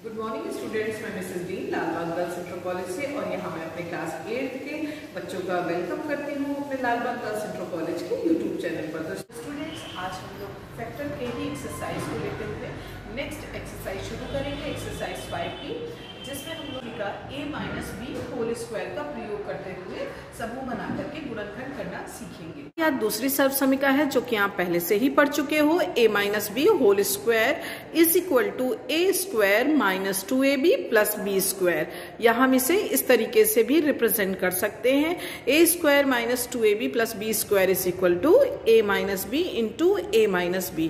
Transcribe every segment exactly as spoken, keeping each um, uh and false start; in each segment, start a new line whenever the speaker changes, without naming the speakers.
Good morning students, मैं Mrs D Lalbagh girls inter college से और यहाँ मैं अपने क्लास एट्थ के बच्चों का वेलकम करती हूँ अपने लालबाग गर्ल्स इंटर कॉलेज के यूट्यूब चैनल पर। तो स्टूडेंट्स, आज हम लोग फैक्टर के ही एक्सरसाइज को लेते हुए नेक्स्ट एक्सरसाइज शुरू करेंगे, एक्सरसाइज फाइव की, जिसमें हम लोग का A minus B whole square का प्रयोग करते हुए समूह बना करके गुणनखंड करना सीखेंगे। यह दूसरी सर्व समीकरण है जो कि आप पहले से ही पढ़ चुके हो। A minus B whole square is equal to A square minus two A B plus B square. या हम इसे इस तरीके से भी रिप्रेजेंट कर सकते हैं, A square minus two A B plus B square is equal to A minus B into A minus B.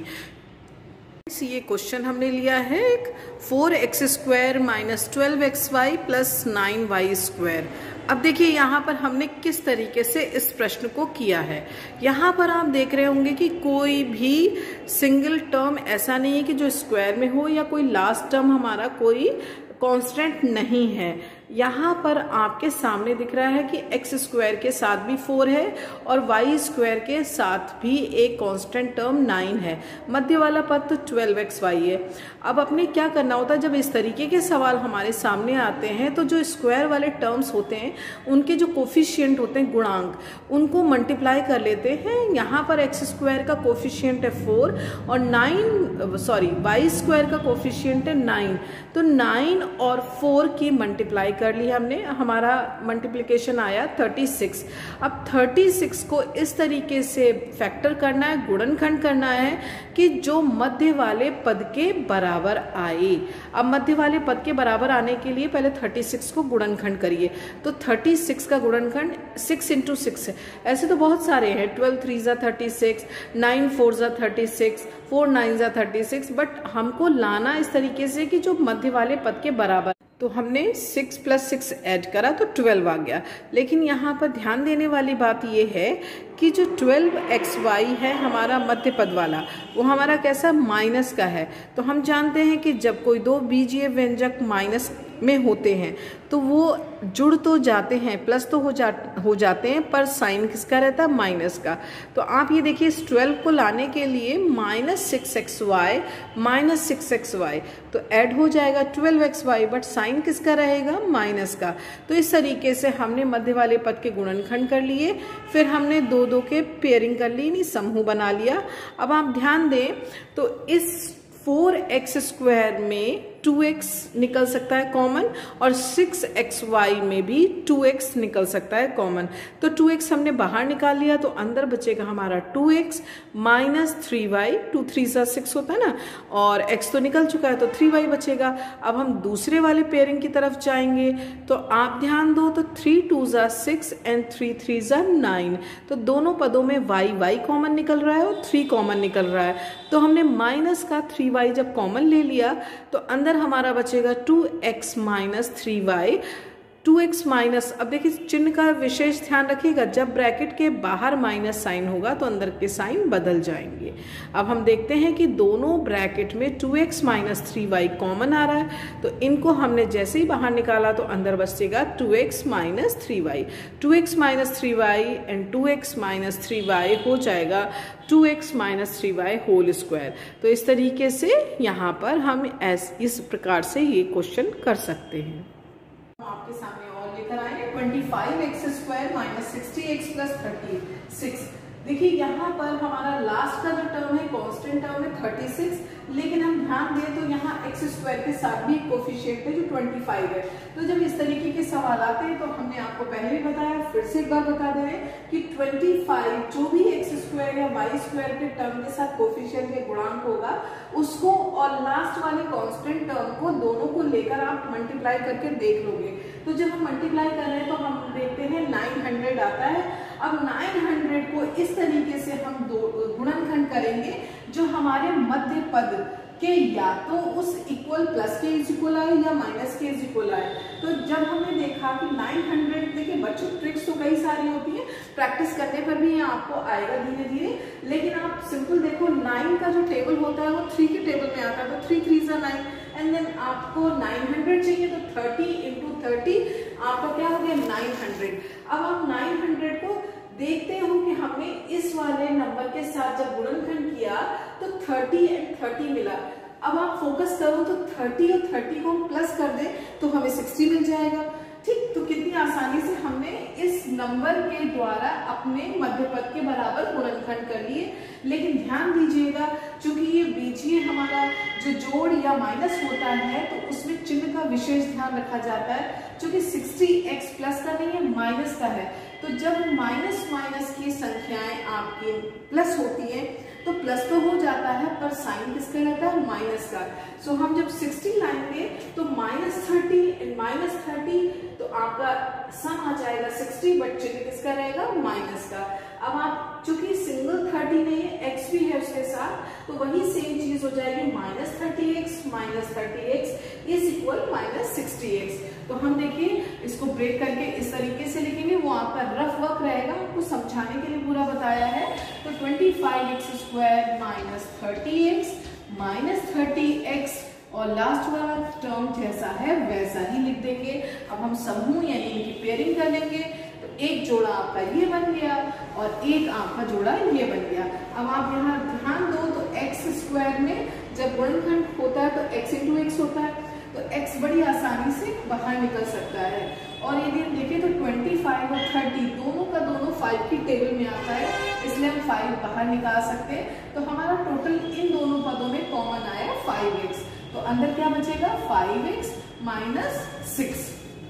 ये क्वेश्चन हमने लिया है एक four X square minus twelve X Y plus nine Y square. अब देखिए यहाँ पर हमने किस तरीके से इस प्रश्न को किया है। यहाँ पर आप देख रहे होंगे कि कोई भी सिंगल टर्म ऐसा नहीं है कि जो स्क्वायर में हो, या कोई लास्ट टर्म हमारा कोई कांस्टेंट नहीं है। यहाँ पर आपके सामने दिख रहा है कि एक्स स्क्वायर के साथ भी फोर है और वाई स्क्वायर के साथ भी एक कांस्टेंट टर्म नाइन है। मध्य वाला पद तो ट्वेल्व एक्स वाई है। अब अपने क्या करना होता है, जब इस तरीके के सवाल हमारे सामने आते हैं तो जो स्क्वायर वाले टर्म्स होते हैं उनके जो कोफिशिएंट होते हैं गुणांक, उनको मल्टीप्लाई कर लेते हैं। यहाँ पर एक्स स्क्वायर का कोफिशिएंट है फोर और नाइन सॉरी वाई स्क्वायर का कोफिशिएंट है नाइन, तो नाइन और फोर की मल्टीप्लाई कर ली हमने, हमारा मल्टीप्लिकेशन आया थर्टी सिक्स। अब थर्टी सिक्स को इस तरीके से फैक्टर करना है, गुणनखंड करना है कि जो मध्य वाले पद के बराबर आए। अब मध्य वाले पद के बराबर आने के लिए पहले थर्टी सिक्स को गुणनखंड करिए। तो थर्टी सिक्स का गुणनखंड सिक्स इंटू सिक्स है। ऐसे तो बहुत सारे हैं, ट्वेल्व थ्री जा थर्टी सिक्स, नाइन फोर जा थर्टी सिक्स, फोर नाइन जा थर्टी सिक्स, बट हमको लाना इस तरीके से कि जो मध्य वाले पद के बराबर। तो हमने सिक्स प्लस सिक्स ऐड करा तो ट्वेल्व आ गया। लेकिन यहाँ पर ध्यान देने वाली बात यह है कि जो ट्वेल्व एक्स वाई है हमारा मध्य पद वाला, वो हमारा कैसा माइनस का है। तो हम जानते हैं कि जब कोई दो बीजीय व्यंजक माइनस में होते हैं तो वो जुड़ तो जाते हैं, प्लस तो हो जा हो जाते हैं, पर साइन किसका रहता है, माइनस का। तो आप ये देखिए, इस ट्वेल्व को लाने के लिए minus six X Y minus six X Y तो ऐड हो जाएगा twelve X Y, but sign किसका रहेगा, माइनस का। तो इस तरीके से हमने मध्य वाले पद के गुणनखंड कर लिए, फिर हमने दो दो के पेयरिंग कर ली, नहीं समूह बना लिया। अब आप ध्यान दें तो इस फोर एक्स स्क्वायर में टू एक्स निकल सकता है कॉमन, और सिक्स एक्स वाई में भी टू एक्स निकल सकता है कॉमन। तो टू एक्स हमने बाहर निकाल लिया, तो अंदर बचेगा हमारा two X minus three Y, two three सा सिक्स होता है ना, और x तो निकल चुका है तो थ्री वाई बचेगा। अब हम दूसरे वाले पेयरिंग की तरफ जाएंगे, तो आप ध्यान दो, तो थ्री टू जा सिक्स एंड थ्री थ्री जा नाइन, तो दोनों पदों में वाई वाई कॉमन निकल रहा है और थ्री कॉमन निकल रहा है। तो हमने माइनस का थ्री वाई जब कॉमन ले लिया तो अंदर हमारा बचेगा two X minus three Y, two X minus. अब देखिए चिन्ह का विशेष ध्यान रखिएगा, जब ब्रैकेट के बाहर माइनस साइन होगा तो अंदर के साइन बदल जाएंगे। अब हम देखते हैं कि दोनों ब्रैकेट में two X minus three Y common आ रहा है, तो इनको हमने जैसे ही बाहर निकाला तो अंदर बचेगा two X minus three Y. Two X minus three Y and two X minus three Y हो जाएगा two X minus three Y whole square. तो इस तरीके से यहाँ पर हम ऐस इस प्रकार से ये क्वेश्चन कर सकते हैं। आपके सामने और लेकर आए हैं twenty five X square minus sixty X plus thirty six. देखिए यहाँ पर हमारा लास्ट का जो टर्म है कांस्टेंट टर्म है थर्टी सिक्स, लेकिन हम ध्यान दें तो यहाँ एक्स स्क्वायर के साथ भी कोफिशिएंट है जो ट्वेंटी फाइव है। तो जब इस तरीके के सवाल आते हैं तो हमने आपको पहले भी बताया, फिर से एक बार बता दें कि ट्वेंटी फाइव जो भी एक्स स्क्वायर या वाई स्क्वायर के टर्म के साथ कोफिशिएंट के गुणांक होगा उसको और लास्ट वाले कांस्टेंट टर्म को दोनों को लेकर आप मल्टीप्लाई करके देख लोगे। तो जब हम मल्टीप्लाई कर रहे हैं तो हम देखते हैं नाइन हंड्रेड आता है। अब नाइन हंड्रेड को इस तरीके से हम दो गुणनखंड करेंगे जो हमारे मध्य पद के या तो उस इक्वल प्लस के इज इक्वल आए या माइनस के इज इक्वल आए। तो जब हमने देखा कि नाइन हंड्रेड, देखिए बच्चों ट्रिक्स तो कई सारी होती है, प्रैक्टिस करने पर भी आपको आएगा धीरे धीरे, लेकिन आप सिंपल देखो नाइन का जो टेबल होता है वो थ्री के टेबल में आता है, तो थ्री थ्री जा नाइन, एंड देन आपको नाइन हंड्रेड चाहिए तो थर्टी इंटू थर्टी आपका क्या हो गया नाइन हंड्रेड। अब आप नाइन हंड्रेड को देखते हो कि हमने इस वाले नंबर के साथ जब गुणनखंड किया तो थर्टी एंड थर्टी मिला। अब आप फोकस करो तो थर्टी और थर्टी को हम प्लस कर दें तो हमें सिक्सटी मिल जाएगा। ठीक, तो कितनी आसानी से हमने इस नंबर के द्वारा अपने मध्यपद के बराबर गुणनखंड कर लिए। लेकिन ध्यान दीजिएगा, चूंकि ये बीजीय हमारा जो जोड़ या माइनस होता है तो उसमें चिन्ह का विशेष ध्यान रखा जाता है। चूंकि सिक्सटी एक्स प्लस का नहीं है, माइनस का है, तो जब माइनस माइनस की संख्याएं आपकी प्लस होती है तो प्लस तो हो जाता है पर साइन किसका रहता है, माइनस का। सो so, हम जब सिक्सटी लाएंगे तो minus thirty and minus thirty, तो आपका सम आ जाएगा सिक्सटी, बट चिन्ह किसका रहेगा, माइनस का। अब आप चूंकि सिंगल थर्टी नहीं है, एक्स भी है उसके साथ, तो वही सेम चीज हो जाएगी, minus thirty X minus thirty X is equal minus sixty X. तो हम देखिए इसको ब्रेक करके इस तरीके से लिखेंगे, वो आपका रफ वर्क रहेगा, आपको समझाने के लिए पूरा बताया है। तो twenty five X square minus thirty X minus thirty X और लास्ट वाला टर्म जैसा है वैसा ही लिख देंगे। अब हम समूह यानी इनकी पेयरिंग कर लेंगे, तो एक जोड़ा आपका ये बन गया और एक आपका जोड़ा ये बन गया। अब आप यहाँ ध्यान दो तो एक्स स्क्वायर में जब गुणनखंड होता है तो एक्स इंटू एक्स होता है, तो x बड़ी आसानी से बाहर निकल सकता है। और यदि हम देखें तो पच्चीस और तीस दोनों का दोनों पाँच की टेबल में आता है, इसलिए हम पाँच बाहर निकाल सकते हैं। तो हमारा टोटल इन दोनों पदों में कॉमन आया फाइव एक्स, तो अंदर क्या बचेगा, five X minus six.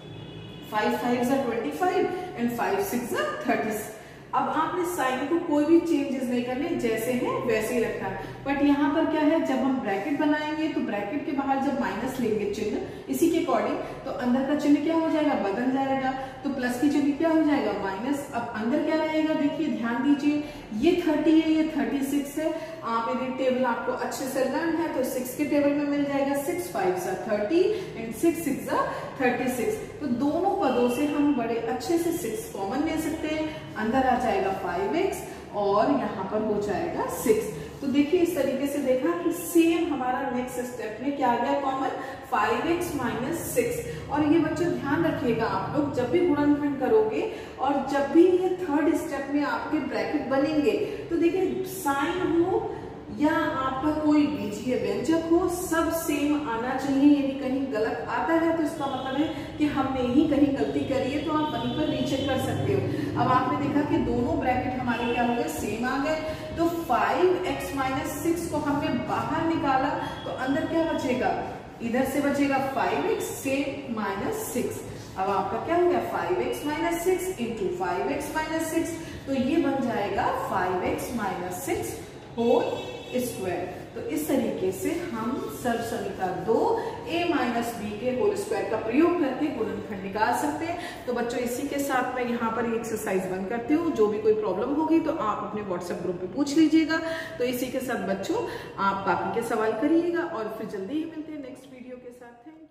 Five five जा twenty five and five six जा थर्टी। अब आपने साइन को कोई भी चेंजेस नहीं करने, जैसे हैं वैसे ही रखना है। बट यहाँ पर क्या है, जब हम ब्रैकेट बनाएंगे तो ब्रैकेट के बाहर जब माइनस लेंगे चिन्ह इसी के अकॉर्डिंग, तो अंदर का चिन्ह क्या हो जाएगा, बदल जाएगा। तो प्लस की जगह क्या हो जाएगा, माइनस। अब अंदर क्या रहेगा, देखिए ध्यान दीजिए, ये थर्टी है, ये थर्टी सिक्स है। आप यदि टेबल आपको अच्छे से लर्न है तो सिक्स के टेबल में मिल जाएगा, सिक्स फाइव जा थर्टी एंड सिक्स सिक्स जा थर्टी सिक्स। तो दोनों पदों से हम बड़े अच्छे से सिक्स कॉमन ले सकते हैं, अंदर आ जाएगा फाइव एक्स और यहाँ पर हो जाएगा सिक्स। तो देखिए इस तरीके से देखा कि सेम हमारा नेक्स्ट स्टेप में क्या आ गया common, five X minus six. और ये बच्चों ध्यान रखिएगा, आप लोग जब भी गुणनखंड करोगे और जब भी ये थर्ड स्टेप में आपके ब्रैकेट बनेंगे, तो देखिए साइन हो या आपका कोई बीजीय व्यंजक हो, सब सेम आना चाहिए। यदि कहीं गलत आता है तो इसका मतलब है कि हमने ही कहीं गलती करी है, तो आप वहीं पर रीचेक कर सकते हो। अब आपने देखा कि दोनों ब्रैकेट हमारे क्या हो गए, सेम आ गए। तो फाइव एक्स माइनस सिक्स को हमने बाहर निकाला, तो अंदर क्या बचेगा, इधर से बचेगा five X same minus six. अब आपका क्या हो गया, five X minus six into five X minus six, तो ये बन जाएगा five X minus six whole square. तो इस तरीके से हम सर्व समीकरण दो a माइनस बी के होल स्क्वायर का प्रयोग करके गुणनखंड निकाल सकते हैं। तो बच्चों इसी के साथ मैं यहाँ पर ये एक्सरसाइज बंद करती हूँ। जो भी कोई प्रॉब्लम होगी तो आप अपने व्हाट्सएप ग्रुप पे पूछ लीजिएगा। तो इसी के साथ बच्चों आप बाकी के सवाल करिएगा और फिर जल्दी ही मिलते हैं नेक्स्ट वीडियो के साथ।